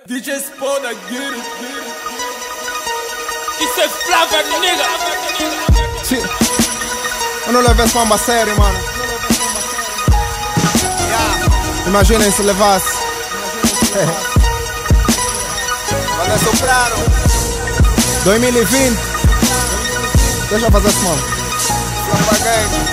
DJ Spona, get it. Isso é Flava, nigga. Sim. Eu não levei esse mambo a sério, mano. Imaginem se levasse. Manda soprano. 2020. Deixa eu fazer esse mambo. Flava Gang.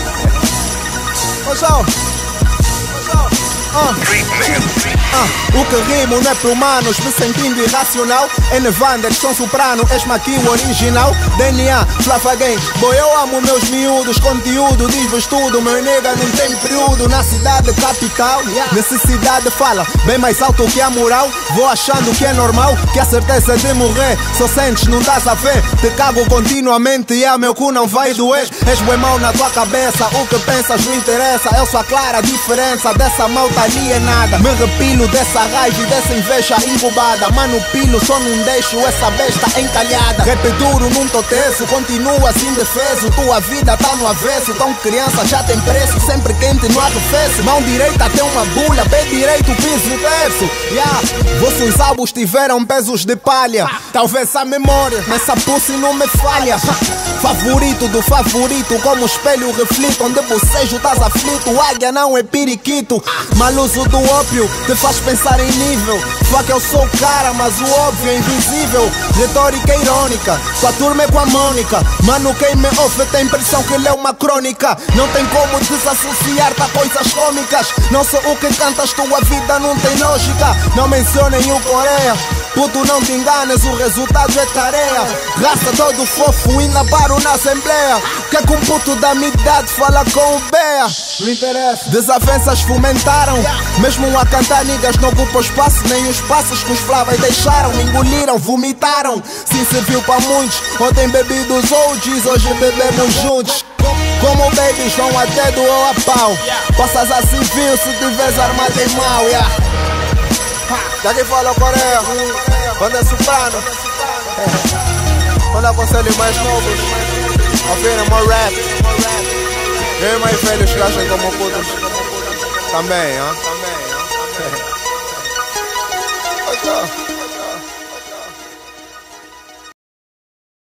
O que rimo não é para humanos, me sentindo irracional. É Nevander, som soprano, és-me aqui o original. DNA, Flava Gang, boy, eu amo meus miúdos. Conteúdo, diz-vos tudo, meu nega não tem período. Na cidade capital, necessidade fala bem mais alto que a moral. Vou achando que é normal, que a certeza de morrer só sentes, não dás a ver. Te cago continuamente e meu cu não vai doer. És bué mau na tua cabeça, o que pensas não interessa. Eu sou a clara diferença dessa malta alienada. Me repilo dessa raiva e dessa inveja incubada. Mano, pilo, só não deixo essa besta encalhada. Rap duro, não tô teso, continua assim indefeso. Tua vida tá no avesso, tão criança já tem preço. Sempre quente, não arrefeço. Mão direita tem uma bula, pé direito piso no terço. Vossos álbuns tiveram pesos de palha. Talvez a memória nessa pussy não me falha. Favorito do favorito, como espelho reflito. Onde bocejo estás aflito, águia não é periquito. Maluso do ópio te faz pensar em nível. Fuck, eu sou o cara, mas o óbvio é invisível. Retórica irônica, tua turma é com a Mônica. Mano, quem me ouve tem a impressão que ele é uma crônica. Não tem como desassociar-te a coisas cômicas. Não sou o que cantas, tua vida não tem lógica. Não mencionem o Coreia, puto, não te enganes, o resultado é tarefa. Raça todo fofo, ainda paro na assembleia. Que com puto da minha idade fala com o Bea. Não interessa. Desavenças fomentaram, mesmo a cantar niggas não ocupa espaço. Nem os passos que os Flavas deixaram, engoliram, vomitaram. Sim, serviu para muitos, ontem bebi dos OGs, hoje bebemos juntos. Como babies vão até do ou a pau. Passas a civil se tiveres armado em mal. Daqui fala Coreia, quando é soprano. Quando aconselho mais novos, ouvirem more rap. Eu e mais velhos que acham como putos também,